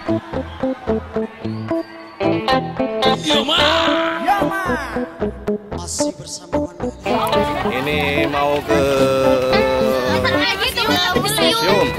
Masih bersama Ini mau ke museum.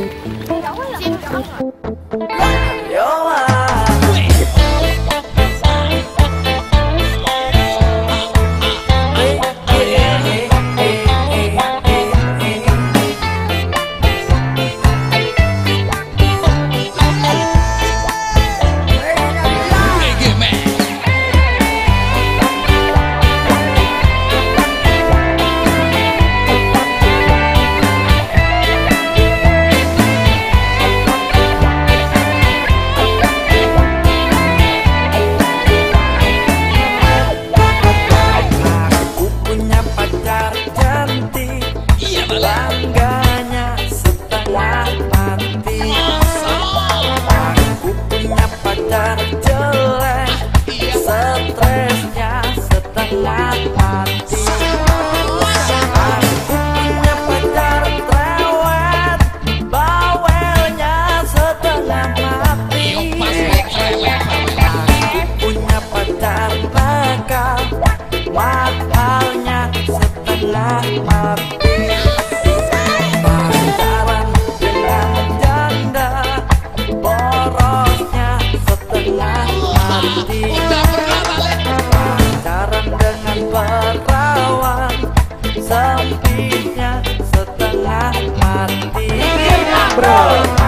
Bangganya setengah mati. Aku punya pacar jelek, stresnya setengah mati. Aku punya pacar cerewet, bawelnya setengah mati. Aku punya pacar nakal, mahalnya setengah mati. Pacaran dengan perawan, sempitnya setengah mati. Bro.